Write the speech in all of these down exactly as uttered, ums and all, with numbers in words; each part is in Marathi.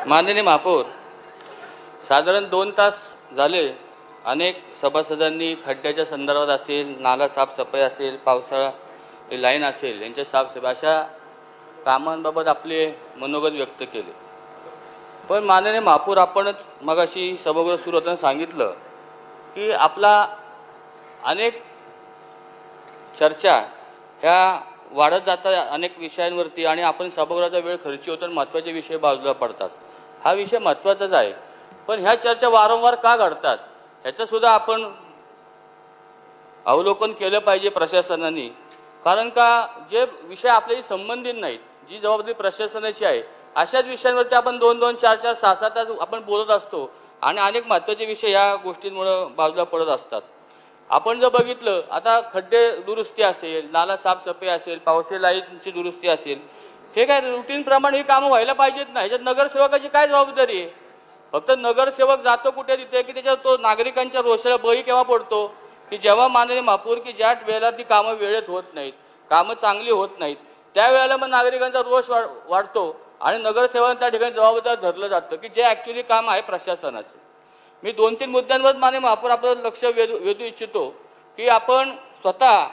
माननीय महापौर, साधारण दोन तास झाले अनेक सभासदांनी खड्ड्याच्या संदर्भात असेल, नाला साफसफाई असेल, पावसाळा लाईन असेल, यांच्या साफसफाई अशा कामांबाबत आपले मनोगत व्यक्त केले. पण माननीय महापौर, आपणच मगाशी सभागृह सुरू होताना सांगितलं की आपला अनेक चर्चा ह्या वाढत जातात अनेक विषयांवरती आणि आपण सभागृहाचा वेळ खर्ची होतो आणि महत्त्वाचे विषय बाजूला पडतात. हा विषय महत्त्वाचाच आहे, पण ह्या चर्चा वारंवार का घडतात ह्याचं सुद्धा आपण अवलोकन केलं पाहिजे प्रशासनाने. कारण का जे विषय आपल्याशी संबंधित नाहीत, जी जबाबदारी प्रशासनाची आहे, अशाच विषयांवरती आपण दोन दोन चार चार सहा सहा तास आपण बोलत असतो आणि अनेक महत्त्वाचे विषय या गोष्टींमुळे बाजूला पडत असतात. आपण जर बघितलं, आता खड्डे दुरुस्ती असेल, नाला साफसफाई असेल, पावसाळी लाईनची दुरुस्ती असेल, हे काय रुटीनप्रमाणे ही कामं व्हायला पाहिजेत ना. ह्याच्यात नगरसेवकाची काय जबाबदारी आहे? फक्त नगरसेवक जातो कुठे तिथे की त्याच्यावर तो नागरिकांच्या रोषाला बळी केव्हा पडतो की जेव्हा माननीय महापौर की ज्या वेळेला ती कामं वेळेत होत नाहीत, कामं चांगली होत नाहीत, त्यावेळेला मग नागरिकांचा रोष वाढ वाढतो आणि नगरसेवकांना त्या ठिकाणी जबाबदार धरलं जातं की जे ॲक्च्युली काम आहे प्रशासनाचं. मी दोन तीन मुद्द्यांवर माननीय महापौर आपलं लक्ष वेधू वेधू इच्छितो की आपण स्वतः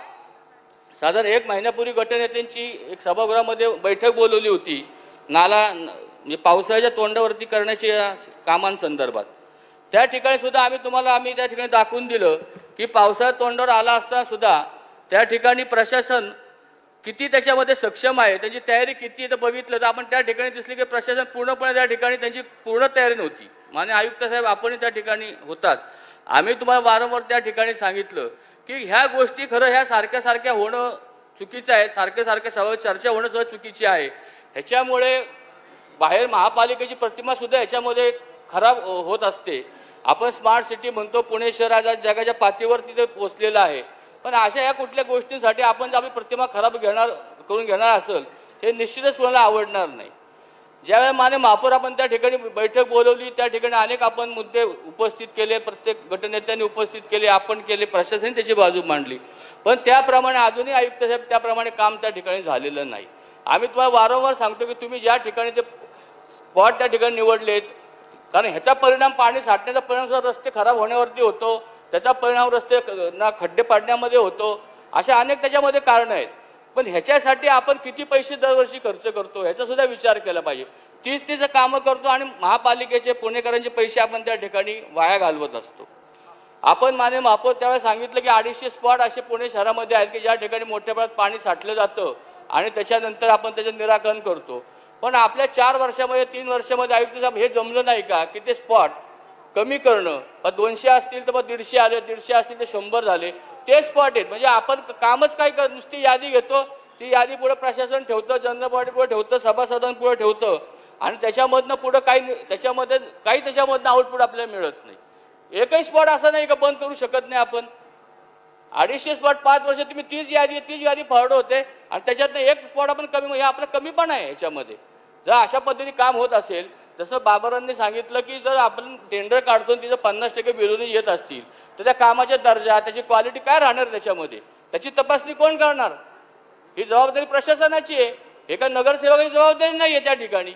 साधारण एक महिन्यापूर्वी गटनेत्यांची एक सभागृहामध्ये बैठक बोलवली होती नाला म्हणजे पावसाळ्याच्या तोंडावरती करण्याच्या कामांसंदर्भात. त्या ठिकाणी सुद्धा आम्ही तुम्हाला आम्ही त्या ठिकाणी दाखवून दिलं की पावसाळ्या तोंडावर आला असताना सुद्धा त्या ठिकाणी प्रशासन किती त्याच्यामध्ये सक्षम आहे, त्याची तयारी किती आहे तर बघितलं तर आपण त्या ठिकाणी दिसली की प्रशासन पूर्णपणे त्या ठिकाणी त्यांची पूर्ण तयारी नव्हती. माननीय आयुक्त साहेब आपण त्या ठिकाणी होतात. आम्ही तुम्हाला वारंवार त्या ठिकाणी सांगितलं की ह्या गोष्टी खरं ह्या सारख्या सारख्या होणं चुकीचं आहे, सारख्या सारख्या सगळं चर्चा होणं सुद्धा चुकीची आहे. ह्याच्यामुळे बाहेर महापालिकेची प्रतिमा सुद्धा ह्याच्यामध्ये खराब होत असते. आपण स्मार्ट सिटी म्हणतो, पुणे शहर आज जगाच्या पातळीवर तिथे पोचलेलं आहे, पण अशा या कुठल्या गोष्टींसाठी आपण जर आपली प्रतिमा खराब घेणार करून घेणार असेल हे निश्चितच कोणाला आवडणार नाही. ज्यावेळेला माने महापौर आपण त्या ठिकाणी बैठक बोलवली, त्या ठिकाणी अनेक आपण मुद्दे उपस्थित केले, प्रत्येक गटनेत्यांनी उपस्थित केले, आपण केले, प्रशासनाने त्याची बाजू मांडली, पण त्याप्रमाणे अजूनही आयुक्त साहेब त्याप्रमाणे काम त्या ठिकाणी झालेलं नाही. आम्ही तुम्हाला वारंवार सांगतो की तुम्ही ज्या ठिकाणी ते स्पॉट त्या ठिकाणी निवडलेत, कारण ह्याचा परिणाम पाणी साठण्याचा परिणाम सुद्धा रस्ते खराब होण्यावरती होतो, त्याचा परिणाम रस्ते ना खड्डे पाडण्यामध्ये होतो, अशा अनेक त्याच्यामध्ये कारणं आहेत. पण ह्याच्यासाठी आपण किती पैसे दरवर्षी खर्च करतो ह्याचा सुद्धा विचार केला पाहिजे. तीच तीच कामं करतो आणि महापालिकेचे पुणेकरांचे पैसे आपण त्या ठिकाणी वाया घालवत असतो. आपण माननीय महापौर त्यावेळेस सांगितलं की अडीचशे स्पॉट असे पुणे शहरामध्ये आहेत की ज्या ठिकाणी मोठ्या प्रमाणात पाणी साठलं जातं आणि त्याच्यानंतर आपण त्याचं निराकरण करतो. पण आपल्या चार वर्षामध्ये तीन वर्षामध्ये आयुक्त साहेब हे जमलं नाही का की ते स्पॉट कमी करणं. मग दोनशे असतील तर मग दीडशे आले, दीडशे असतील तर शंभर झाले, ते स्पॉट आहेत. म्हणजे आपण कामच काय कर नुसती यादी घेतो, ती यादी पुढे प्रशासन ठेवतं, जनरल बॉडी पुढे ठेवतं, सभासदांपुढे ठेवतं आणि त्याच्यामधनं पुढं काही त्याच्यामध्ये काही त्याच्यामधनं आउटपुट आपल्याला मिळत नाही. एकही स्पॉट असं नाही का बंद करू शकत नाही आपण. अडीचशे स्पॉट पाच वर्ष तुम्ही तीच यादी तीच यादी फॉरवर्ड होते आणि त्याच्यातनं एक स्पॉट आपण कमी, हे आपलं कमी पण आहे याच्यामध्ये. जर अशा पद्धतीने काम होत असेल, जसं बाबरांनी सांगितलं की जर आपण टेंडर काढतो तिथं पन्नास टक्के विरोधी येत असतील तर त्या कामाचा दर्जा त्याची क्वालिटी काय राहणार त्याच्यामध्ये, त्याची तपासणी कोण करणार? ही जबाबदारी प्रशासनाची आहे, हे का नगरसेवकाची जबाबदारी नाही आहे त्या ठिकाणी.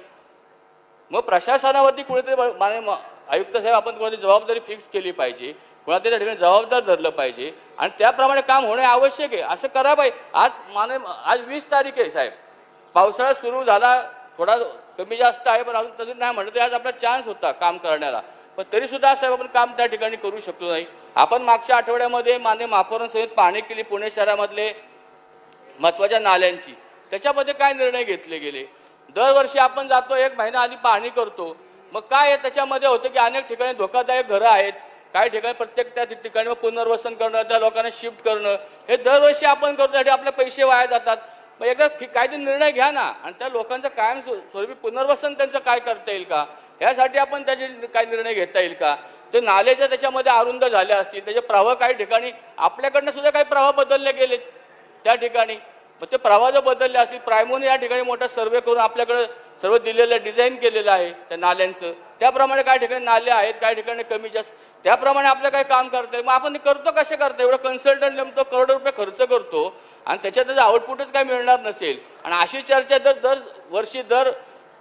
मग प्रशासनावरती कुणीतरी माननीय आयुक्त साहेब आपण कोणती जबाबदारी फिक्स केली पाहिजे, कोणाला त्या ठिकाणी जबाबदार धरलं पाहिजे आणि त्याप्रमाणे काम होणे आवश्यक आहे. असं करा पाहिजे. आज माने आज वीस तारीख आहे साहेब, पावसाळा सुरू झाला, थोडा कमी जास्त आहे पण अजून तसं नाही म्हणलं तरी आज आपला चान्स होता काम करण्याला, पण तरी सुद्धा साहेब आपण काम त्या ठिकाणी करू शकलो नाही. आपण मागच्या आठवड्यामध्ये माननीय महापौरांसहित पाहणी केली पुणे शहरामधले महत्त्वाच्या नाल्यांची. त्याच्यामध्ये काय निर्णय घेतले गेले? दरवर्षी आपण जातो, एक महिना आधी पाहणी करतो, मग काय आहे त्याच्यामध्ये होतं की अनेक ठिकाणी धोकादायक घरं आहेत, काही ठिकाणी प्रत्येक त्या ठिकाणी पुनर्वसन करणं, त्या लोकांना शिफ्ट करणं, हे दरवर्षी आपण करतो, त्यासाठी आपले पैसे वाया जातात. मग एकदा काहीतरी निर्णय घ्या ना आणि त्या लोकांचं कायम स्वरूपी पुनर्वसन त्यांचं काय करता येईल का, यासाठी आपण त्याचे काय निर्णय घेता येईल का? ते नाले जर त्याच्यामध्ये अरुंद झाले असतील, त्याचे प्रवाह काही ठिकाणी आपल्याकडनं सुद्धा काही प्रवाह बदलले गेलेत त्या ठिकाणी, मग ते प्रवाह जर बदलले असतील, प्रायमोने या ठिकाणी मोठा सर्वे करून आपल्याकडे सर्व दिलेलं डिझाईन केलेलं आहे त्या नाल्यांचं, त्याप्रमाणे काही ठिकाणी नाले आहेत, काही ठिकाणी कमी जास्त, त्याप्रमाणे आपलं काही काम करता येईल. मग आपण करतो कसे करतो? एवढं कन्सल्टंट नेमतो, करोड रुपये खर्च करतो आणि त्याच्यात त्याचं आउटपुटच काय मिळणार नसेल आणि अशी चर्चा जर दर वर्षी दर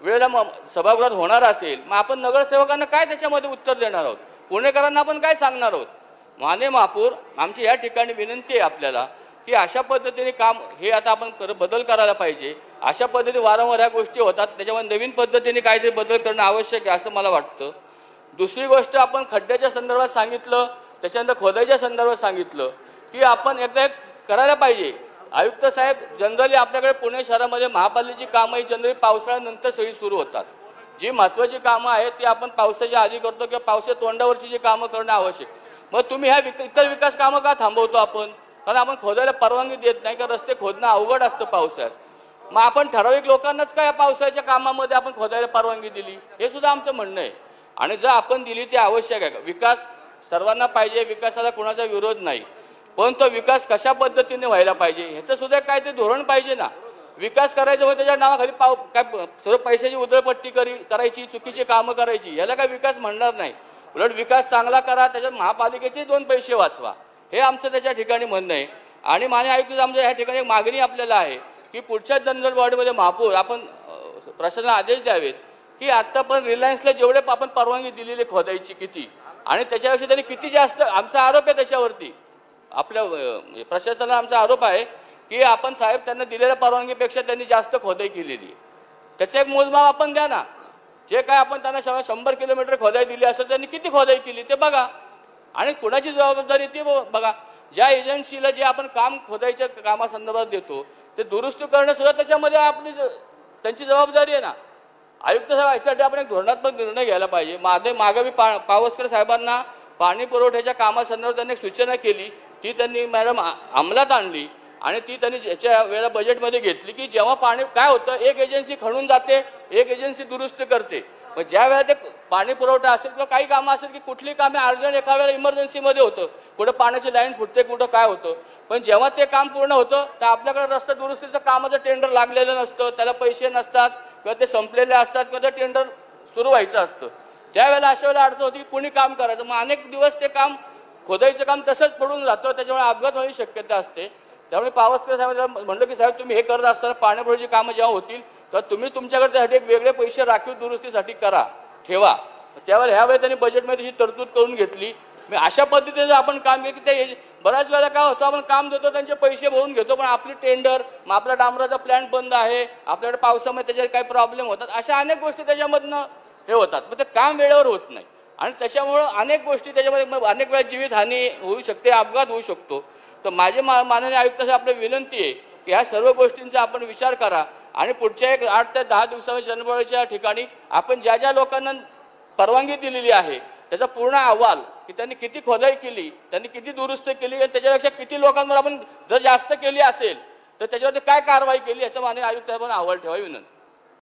वेळेला मग सभागृहात होणार असेल, मग आपण नगरसेवकांना काय त्याच्यामध्ये उत्तर देणार आहोत? पुणेकरांना आपण काय सांगणार आहोत? माने महापौर, आमची या ठिकाणी विनंती आहे आपल्याला की अशा पद्धतीने काम हे आता आपण कर बदल करायला पाहिजे. अशा पद्धतीने वारंवार ह्या गोष्टी होतात, त्याच्यामध्ये नवीन पद्धतीने काहीतरी बदल करणं आवश्यक आहे असं मला वाटतं. दुसरी गोष्ट, आपण खड्ड्याच्या संदर्भात सांगितलं, त्याच्यानंतर खोदाईच्या संदर्भात सांगितलं की आपण एकदा एक करायला पाहिजे. आयुक्त साहेब, जनरली आपल्याकडे पुणे शहरामध्ये महापालिकेची कामं ही जनरली पावसाळ्यानंतर सगळी सुरू होतात. जी महत्त्वाची कामं आहेत ती आपण पावसाच्या आधी करतो किंवा पावसाच्या तोंडावरची जी कामं करणं आवश्यक. मग तुम्ही ह्या विक इतर विकास कामं का थांबवतो आपण? कारण आपण खोदायला परवानगी देत नाही, का रस्ते खोदणं अवघड असतं पावसाळ्यात. मग आपण ठराविक लोकांनाच काय या पावसाळ्याच्या कामामध्ये आपण खोदायला परवानगी दिली, हे सुद्धा आमचं म्हणणं आहे. आणि जर आपण दिली ते आवश्यक आहे. विकास सर्वांना पाहिजे, विकासाला कोणाचा विरोध नाही, पण तो विकास कशा पद्धतीने व्हायला पाहिजे ह्याचं सुद्धा काय ते धोरण पाहिजे ना. विकास करायचं म्हणजे त्याच्या नावाखाली पाव काय सर्व पैशाची उधळपट्टी करी करायची, चुकीची कामं करायची, याला काय विकास म्हणणार नाही. उलट विकास चांगला करा, त्याच्यात महापालिकेचे दोन पैसे वाचवा, हे आमचं त्याच्या ठिकाणी म्हणणं आहे. आणि माननीय आयुक्त आमच्या ह्या ठिकाणी एक मागणी आपल्याला आहे की पुढच्या जनरल बॉडीमध्ये महापौर आपण प्रशासनाला आदेश द्यावेत की आत्ता पण रिलायन्सला जेवढे आपण परवानगी दिलेली खोदायची किती आणि त्याच्यापेक्षा त्यांनी किती जास्त, आमचा आरोप आहे त्याच्यावरती, आपल्या प्रशासनाला आमचा आरोप आहे की आपण साहेब त्यांना दिलेल्या परवानगीपेक्षा त्यांनी जास्त खोदाई केलेली आहे. त्याचं एक मोजमाप आपण द्या ना. जे काय आपण त्यांना शंभर किलोमीटर खोदाई दिली असेल त्यांनी किती खोदाई केली ते बघा, आणि कुणाची जबाबदारी ती बघा. ज्या एजन्सीला जे आपण काम खोदाईच्या कामासंदर्भात देतो ते दुरुस्त करणं सुद्धा त्याच्यामध्ये आपली त्यांची जबाबदारी आहे ना. आयुक्त साहेब, यासाठी आपण एक धोरणात्मक निर्णय घ्यायला पाहिजे. मागे मागे मी पा पावसकर साहेबांना पाणी पुरवठ्याच्या कामासंदर्भात त्यांनी एक सूचना केली, ती त्यांनी मॅडम अंमलात आणली आणि ती त्यांनी ज्याच्या वेळेला बजेटमध्ये घेतली की जेव्हा पाणी काय होतं, एक एजन्सी खणून जाते, एक एजन्सी दुरुस्त करते. मग ज्या वेळेला ते पाणी पुरवठा असेल किंवा काही कामं असेल की कुठली कामे अर्जंट एका वेळेला इमर्जन्सीमध्ये होतं, कुठं पाण्याची लाईन फुटते, कुठं काय होतं, पण जेव्हा ते काम पूर्ण होतं तर आपल्याकडे रस्ता दुरुस्तीचं कामाचं टेंडर लागलेलं नसतं, त्याला पैसे नसतात किंवा ते संपलेले असतात किंवा ते टेंडर सुरू व्हायचं असतं. त्यावेळेला अशा वेळेला अडचण होती की कुणी काम करायचं, मग अनेक दिवस ते काम खोदाईचं काम तसंच पडून जातं, त्याच्यामुळे अपघात होण्याची शक्यता असते. त्यामुळे पावसकर साहेब म्हणलं की साहेब तुम्ही हे करत असताना पाण्यापुरवठ्याची कामं जेव्हा होतील तर तुम्ही तुमच्याकडे त्यासाठी एक वेगळे पैसे राखीव दुरुस्तीसाठी करा ठेवा. त्यावेळेला ह्यावेळी त्यांनी बजेटमध्ये ही तरतूद करून घेतली. मी अशा पद्धतीने जर आपण काम केलं की ते बऱ्याच वेळेला काय होतं, आपण काम देतो त्यांचे पैसे भरून घेतो, पण आपली टेंडर, मग आपला डांबराचा प्लॅन बंद आहे, आपल्याकडे पावसामध्ये त्याच्यात काही प्रॉब्लेम होतात, अशा अनेक गोष्टी त्याच्यामधनं हे होतात. मग ते काम वेळेवर होत नाही आणि त्याच्यामुळं अनेक गोष्टी त्याच्यामध्ये अनेक वेळा जीवितहानी होऊ शकते, अपघात होऊ शकतो. तर माझे मा माननीय आयुक्त आपली विनंती आहे की ह्या सर्व गोष्टींचा आपण विचार करा आणि पुढच्या एक आठ ते दहा दिवसाच्या जनबळच्या ठिकाणी आपण ज्या ज्या लोकांना परवानगी दिलेली आहे त्याचा पूर्ण अहवाल की त्यांनी किती खोदाई केली, त्यांनी किती दुरुस्त केली आणि त्याच्यापेक्षा किती लोकांवर आपण जर जास्त केली असेल तर त्याच्यावरती काय कारवाई केली याचा माननीय आयुक्त साहेबांना अहवाल ठेवा विनंती.